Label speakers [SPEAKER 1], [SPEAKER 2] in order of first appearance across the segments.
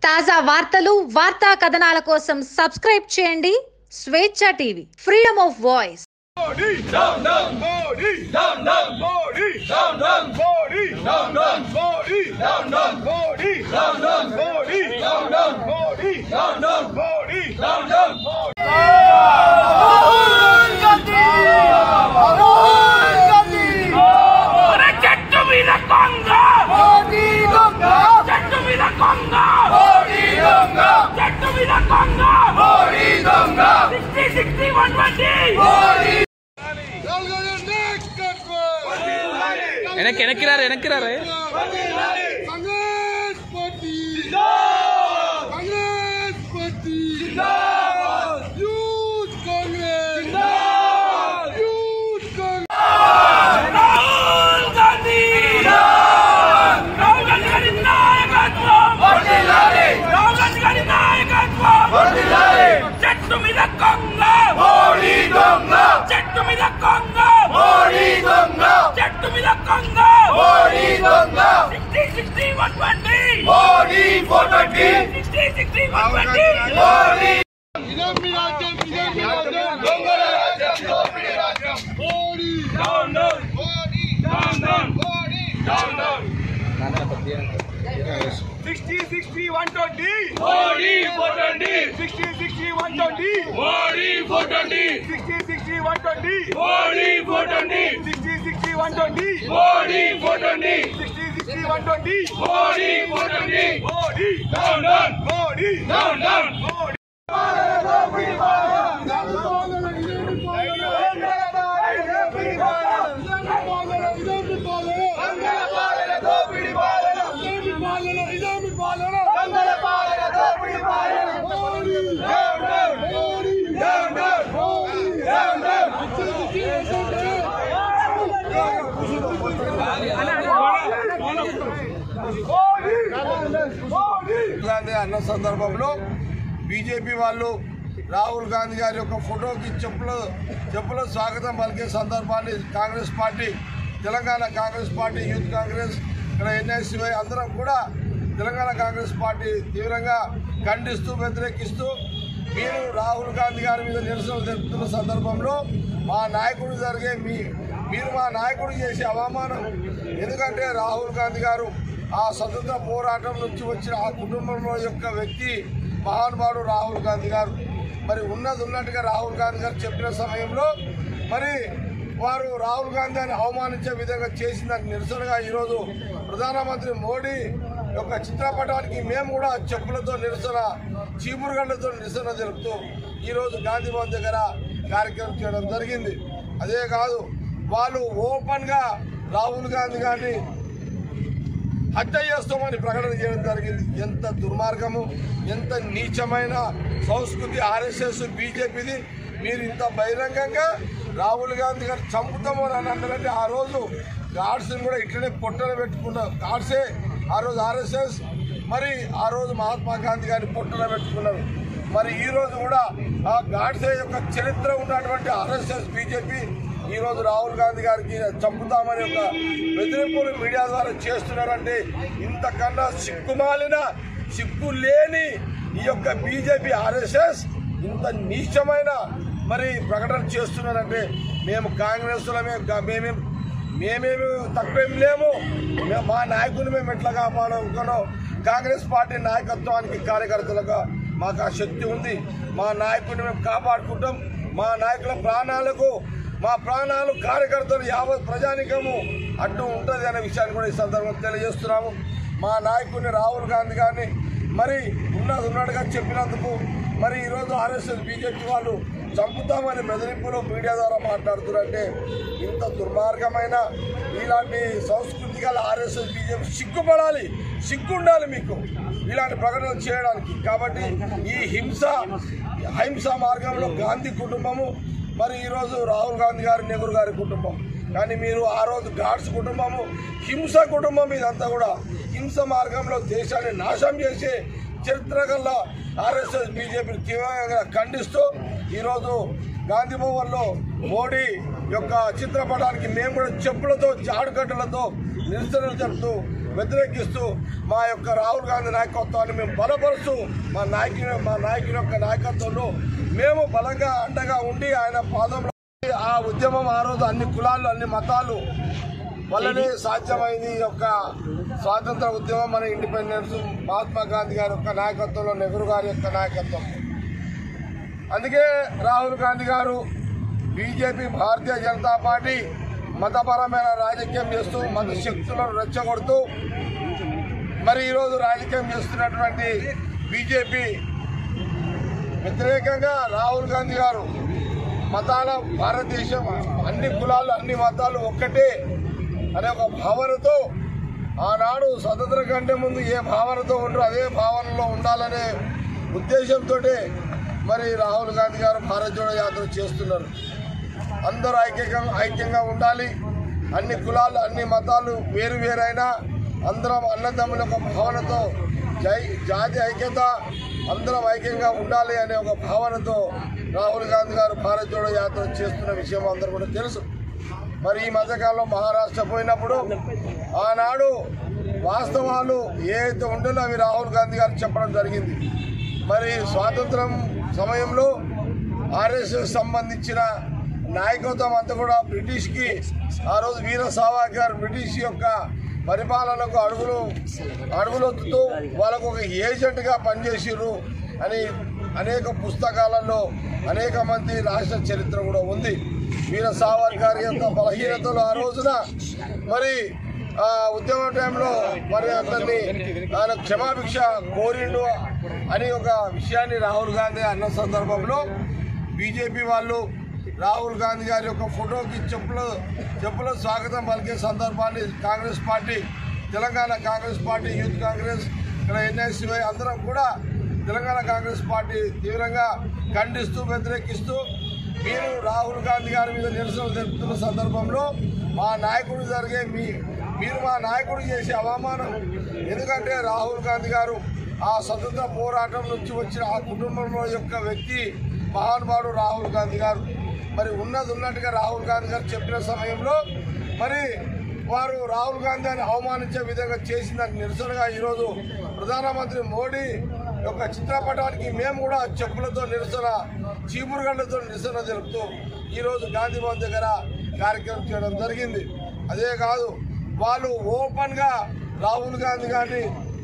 [SPEAKER 1] తాజా వార్తలు వార్తా కథనాల కోసం సబ్స్క్రైబ్ చేయండి Swechha TV, freedom of voice.
[SPEAKER 2] వెనక్కిరారే
[SPEAKER 3] అన్న సందర్భంలో బీజేపీ వాళ్ళు రాహుల్ గాంధీ గారి యొక్క ఫోటోకి చెప్పుల స్వాగతం పలికే సందర్భాన్ని Congress party, Telangana Congress party, youth Congress, ఇక్కడ ఎన్ఐసివై అందరం కూడా తెలంగాణ కాంగ్రెస్ పార్టీ తీవ్రంగా ఖండిస్తూ వ్యతిరేకిస్తూ మీరు రాహుల్ గాంధీ గారి మీద నిరసనలు తెలుపుతున్న సందర్భంలో మా నాయకుడు మీరు మా నాయకుడు చేసే అవమానం. ఎందుకంటే రాహుల్ గాంధీ గారు ఆ స్వతంత్ర పోరాటం నుంచి వచ్చిన ఆ కుటుంబంలో యొక్క వ్యక్తి మహానుభావుడు రాహుల్ గాంధీ గారు. మరి ఉన్నట్టుగా రాహుల్ గాంధీ గారు చెప్పిన సమయంలో మరి వారు రాహుల్ గాంధీని అవమానించే విధంగా చేసిందని నిరసనగా ఈరోజు ప్రధానమంత్రి మోడీ యొక్క చిత్రపటానికి మేము కూడా చెప్పులతో నిరసన, చీపురుగడ్డతో నిరసన తెలుపుతూ ఈరోజు గాంధీ భవన్ దగ్గర కార్యక్రమం చేయడం జరిగింది. అదే కాదు, వాళ్ళు ఓపెన్గా రాహుల్ గాంధీ గారిని హత్య చేస్తామని ప్రకటన చేయడం జరిగింది. ఎంత దుర్మార్గము, ఎంత నీచమైన సంస్కృతి ఆర్ఎస్ఎస్ బీజేపీది. మీరు ఇంత బహిరంగంగా రాహుల్ గాంధీ గారు చంపుతామని అని అన్నారంటే ఆ రోజు గాడ్స్ని కూడా ఇట్లనే పొట్టన పెట్టుకున్న గాడ్సే ఆ రోజు ఆర్ఎస్ఎస్, మరి ఆ రోజు మహాత్మా గాంధీ గారిని పొట్టన పెట్టుకున్నారు. మరి ఈరోజు కూడా ఆ గాడ్సే యొక్క చరిత్ర ఉన్నటువంటి ఆర్ఎస్ఎస్ బీజేపీ ఈరోజు రాహుల్ గాంధీ గారికి చంపుతామని ఒక బెదిరింపులు మీడియా ద్వారా చేస్తున్నారంటే ఇంతకన్నా సిగ్గు లేని ఈ యొక్క బీజేపీ ఆర్ఎస్ఎస్ ఇంత నీచమైన మరి ప్రకటన చేస్తున్నారంటే మేము కాంగ్రెస్లమే, మేమేమి తక్కువేం లేము. మా నాయకుని మేము ఎట్లా కాపాడుకున్నాం. కాంగ్రెస్ పార్టీ నాయకత్వానికి, కార్యకర్తలుగా మాకు ఆ శక్తి ఉంది. మా నాయకుని మేము కాపాడుకుంటాం. మా నాయకుల మా ప్రాణాలు కార్యకర్తలు యావత్ ప్రజానికము అడ్డు ఉంటుంది అనే విషయాన్ని కూడా ఈ సందర్భంగా తెలియజేస్తున్నాము. మా నాయకుడిని రాహుల్ గాంధీ గారిని మరి ఉన్నట్టుగా చెప్పినందుకు మరి ఈరోజు ఆర్ఎస్ఎస్ బీజేపీ వాళ్ళు చంపుతామని బెదిరింపులు మీడియా ద్వారా మాట్లాడుతున్నారంటే ఇంత దుర్మార్గమైన ఇలాంటి సంస్కృతి గల ఆర్ఎస్ఎస్ బీజేపీ సిగ్గుండాలి మీకు ఇలాంటి ప్రకటనలు చేయడానికి. కాబట్టి ఈ హింస మార్గంలో గాంధీ కుటుంబము, మరి ఈరోజు రాహుల్ గాంధీ గారి, నెహ్రూ గారి కుటుంబం, కానీ మీరు ఆ రోజు గాడ్స్ కుటుంబము, హింస కుటుంబం, ఇదంతా కూడా హింస మార్గంలో దేశాన్ని నాశనం చేసే చరిత్ర గల ఆర్ఎస్ఎస్ బీజేపీని తీవ్రంగా ఖండిస్తూ ఈరోజు గాంధీ భవన్లో మోడీ యొక్క చిత్రపటానికి మేము కూడా చెప్పులతో, జాడుగడ్డలతో నిరసనలు చెప్తూ వ్యతిరేకిస్తూ మా యొక్క రాహుల్ గాంధీ నాయకత్వాన్ని మేము బలపరుస్తూ మా నాయకుని యొక్క నాయకత్వంలో మేము బలంగా అండగా ఉండి ఆయన పాదంలో ఆ ఉద్యమం ఆ రోజు అన్ని కులాలు అన్ని మతాలు వల్లనే సాధ్యమైంది. ఈ యొక్క స్వాతంత్ర ఉద్యమం మన ఇండిపెండెన్స్ మహాత్మా గాంధీ గారి యొక్క నాయకత్వంలో, నెహ్రూ గారి యొక్క నాయకత్వం. అందుకే రాహుల్ గాంధీ గారు బీజేపీ భారతీయ జనతా పార్టీ మతపరమైన రాజకీయం చేస్తూ మత శక్తులను రెచ్చగొడుతూ మరి ఈరోజు రాజకీయం చేస్తున్నటువంటి బీజేపీ వ్యతిరేకంగా రాహుల్ గాంధీ గారు మతాల భారతదేశం అన్ని కులాలు అన్ని మతాలు ఒక్కటే అనే ఒక భావనతో ఆనాడు స్వతంత్ర కంటే ముందు ఏ భావనతో ఉండరు అదే భావనలో ఉండాలనే ఉద్దేశంతో మరి రాహుల్ గాంధీ గారు భారత్ జోడో యాత్ర చేస్తున్నారు. అందరూ ఐక్యంగా ఉండాలి, అన్ని కులాలు అన్ని మతాలు వేరు వేరైనా అందరం అన్నదమ్ముల ఒక భావనతో జాతి ఐక్యత అందరం ఐక్యంగా ఉండాలి అనే ఒక భావనతో రాహుల్ గాంధీ గారు భారత్ జోడో యాత్ర చేస్తున్న విషయం అందరూ కూడా తెలుసు. మరి ఈ మధ్యకాలంలో మహారాష్ట్ర పోయినప్పుడు ఆనాడు వాస్తవాలు ఏదైతే ఉండేలో అవి రాహుల్ గాంధీ గారు చెప్పడం జరిగింది. మరి స్వాతంత్రం సమయంలో ఆర్ఎస్ఎస్ సంబంధించిన నాయకత్వం అంతా కూడా బ్రిటిష్కి ఆ రోజు వీర సావర్కర్ బ్రిటిష్ యొక్క పరిపాలనకు అడుగులొత్తుతూ వాళ్ళకు ఒక ఏజెంట్గా పనిచేసిర్రు అని అనేక పుస్తకాలలో అనేక మంది రాష్ట్ర చరిత్ర కూడా ఉంది. వీర సావర్కర్ యొక్క బలహీనతలు ఆ రోజున మరి ఉద్యమ టైంలో మరి అతన్ని ఆయన క్షమాభిక్ష కోరిండు అని ఒక విషయాన్ని రాహుల్ గాంధీ అన్న సందర్భంలో బీజేపీ వాళ్ళు రాహుల్ గాంధీ గారి యొక్క ఫోటోకి చెప్పుల స్వాగతం పలికే సందర్భాన్ని Congress party, Telangana Congress party, youth Congress, ఇక్కడ ఎన్ఎస్సీవై అందరం కూడా తెలంగాణ కాంగ్రెస్ పార్టీ తీవ్రంగా ఖండిస్తూ వ్యతిరేకిస్తూ మీరు రాహుల్ గాంధీ గారి మీద నిరసన తెలుపుతున్న సందర్భంలో మా నాయకుడు జరిగే మీరు మా నాయకుడు చేసే అవమానం. ఎందుకంటే రాహుల్ గాంధీ గారు ఆ స్వతంత్ర పోరాటం నుంచి వచ్చిన ఆ కుటుంబంలో యొక్క వ్యక్తి మహానుభావుడు రాహుల్ గాంధీ గారు. మరి ఉన్నట్టుగా రాహుల్ గాంధీ గారు చెప్పిన సమయంలో మరి వారు రాహుల్ గాంధీని అవమానించే విధంగా చేసిన నిరసనగా ఈరోజు ప్రధానమంత్రి మోడీ యొక్క చిత్రపటానికి మేము కూడా చెప్పులతో నిరసన, చీపురుగడ్డతో నిరసన జరుపుతూ ఈరోజు గాంధీ భవన్ దగ్గర కార్యక్రమం చేయడం జరిగింది. అదే కాదు, వాళ్ళు ఓపెన్గా రాహుల్ గాంధీ గారిని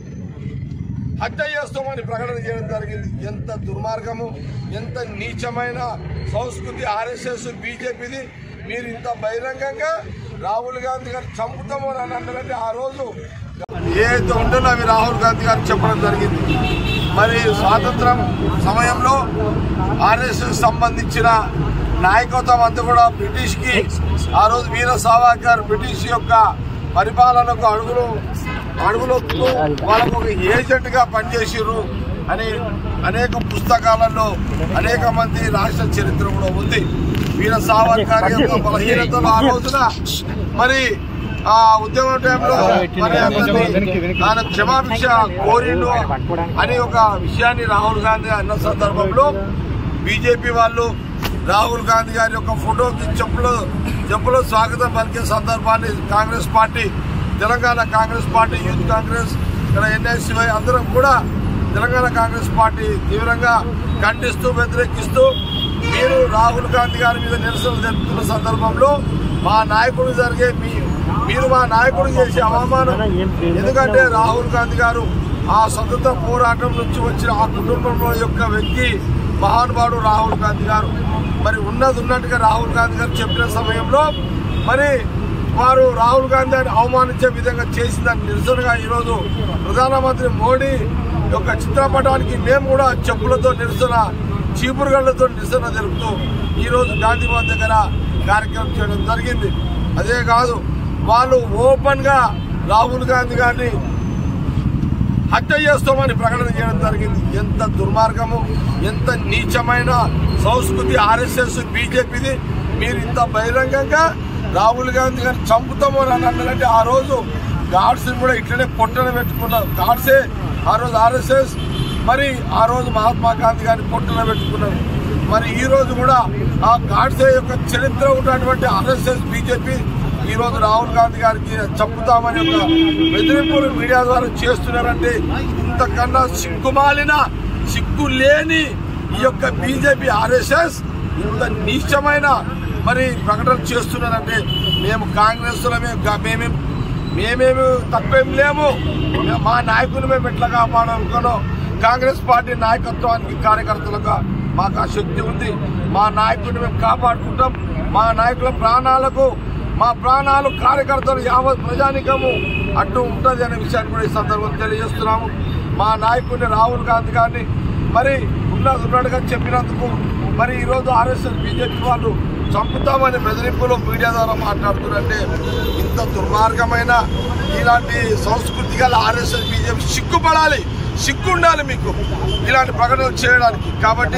[SPEAKER 3] హత్య చేస్తామని ప్రకటన చేయడం జరిగింది. ఎంత దుర్మార్గము, ఎంత నీచమైన సంస్కృతి ఆర్ఎస్ఎస్ బీజేపీది. మీరు ఇంత బహిరంగంగా రాహుల్ గాంధీ గారు చంపుతామని అని అన్నారంటే ఆ రోజు ఏదైతే ఉంటుందో అవి రాహుల్ గాంధీ గారు చెప్పడం జరిగింది. మరి స్వాతంత్రం సమయంలో ఆర్ఎస్ఎస్ సంబంధించిన నాయకత్వం అంతా కూడా బ్రిటిష్కి ఆ రోజు వీర సావర్కర్ బ్రిటిష్ యొక్క పరిపాలనకు అడుగులొత్తూ వాళ్ళకు ఒక ఏజెంట్గా పనిచేసిర్రు అని అనేక పుస్తకాలలో అనేక మంది రాష్ట్ర చరిత్ర కూడా ఉంది. వీర సావర్కర్ యొక్క బలహీనతలు ఆ రోజున మరి ఆ ఉద్యమ టైంలో మరి ఆయన క్షమాభిక్ష కోరిండు అని ఒక విషయాన్ని రాహుల్ గాంధీ అన్న సందర్భంలో బీజేపీ వాళ్ళు రాహుల్ గాంధీ గారి యొక్క ఫోటోకి చెప్పుల స్వాగతం పలికే సందర్భాన్ని Congress party, Telangana Congress party, youth Congress, ఇక్కడ ఎన్ఎస్సీవై అందరం కూడా తెలంగాణ కాంగ్రెస్ పార్టీ తీవ్రంగా ఖండిస్తూ వ్యతిరేకిస్తూ మీరు రాహుల్ గాంధీ గారి మీద నిరసన తెలుపుతున్న సందర్భంలో మా నాయకుడు జరిగే మీరు మా నాయకుడు చేసే అవమానం. ఎందుకంటే రాహుల్ గాంధీ గారు ఆ స్వతంత్ర పోరాటం నుంచి వచ్చిన ఆ కుటుంబంలో యొక్క వ్యక్తి మహానుభావుడు రాహుల్ గాంధీ గారు. మరి ఉన్నట్టుగా రాహుల్ గాంధీ గారు చెప్పిన సమయంలో మరి వారు రాహుల్ గాంధీని అవమానించే విధంగా చేసిన నిరసనగా ఈరోజు ప్రధానమంత్రి మోడీ యొక్క చిత్రపటానికి మేము కూడా చెప్పులతో నిరసన, చీపురుగడ్డతో నిరసన జరుపుతూ ఈరోజు గాంధీ భవన్ దగ్గర కార్యక్రమం చేయడం జరిగింది. అదే కాదు, వాళ్ళు ఓపెన్గా రాహుల్ గాంధీ గారిని హత్య చేస్తామని ప్రకటన చేయడం జరిగింది. ఎంత దుర్మార్గము, ఎంత నీచమైన సంస్కృతి ఆర్ఎస్ఎస్ బీజేపీది. మీరు ఇంత బహిరంగంగా రాహుల్ గాంధీ గారిని చంపుతాము అని అన్నారంటే ఆ రోజు గాడ్స్ని కూడా ఇట్లనే పొట్టన పెట్టుకున్నారు. గాడ్సే ఆ రోజు ఆర్ఎస్ఎస్, మరి ఆ రోజు మహాత్మా గాంధీ గారిని పొట్టన పెట్టుకున్నారు. మరి ఈ రోజు కూడా ఆ గాడ్సే యొక్క చరిత్ర ఉన్నటువంటి ఆర్ఎస్ఎస్ బీజేపీ ఈరోజు రాహుల్ గాంధీ గారికి చంపుతామని ఒక బెదిరింపులు మీడియా ద్వారా చేస్తున్నారంటే ఇంతకన్నా సిగ్గుమాలిన సిగ్గు లేని ఈ యొక్క బీజేపీ ఆర్ఎస్ఎస్ ఇంత నీచమైన మరి ప్రకటనలు చేస్తున్నారంటే మేము కాంగ్రెస్ మేమేమి తప్పేం లేము. మా నాయకులు మేము ఎట్లా కాపాడాలనుకున్నాం. కాంగ్రెస్ పార్టీ నాయకత్వానికి కార్యకర్తలుగా మాకు ఆ శక్తి ఉంది. మా నాయకుడిని మేము కాపాడుకుంటాం. మా నాయకుల ప్రాణాలకు మా ప్రాణాలు కార్యకర్తలు యావత్ ప్రజానికము అడ్డు ఉంటుంది అనే విషయాన్ని కూడా ఈ సందర్భంగా తెలియజేస్తున్నాము. మా నాయకుడిని రాహుల్ గాంధీ గారిని మరి ఉన్నట్టుగా చెప్పినందుకు మరి ఈరోజు ఆర్ఎస్ఎస్ బీజేపీ వాళ్ళు చంపుతామని బెదిరింపులు మీడియా ద్వారా మాట్లాడుతున్నారంటే ఇంత దుర్మార్గమైన ఇలాంటి సంస్కృతి గల ఆర్ఎస్ఎస్ బీజేపీ సిగ్గుపడాలి, సిగ్గుండాలి మీకు ఇలాంటి ప్రకటనలు చేయడానికి. కాబట్టి